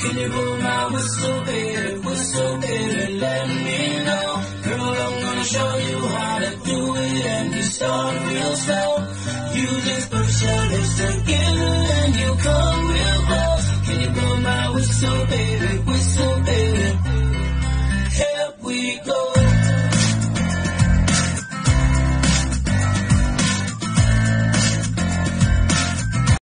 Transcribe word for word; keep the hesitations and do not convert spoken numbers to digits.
Can you blow my whistle, baby, whistle, baby, let me know. Girl, I'm gonna show you how to do it, and you start real slow. You just push your lips together and you come real close. Can you blow my whistle, baby, whistle?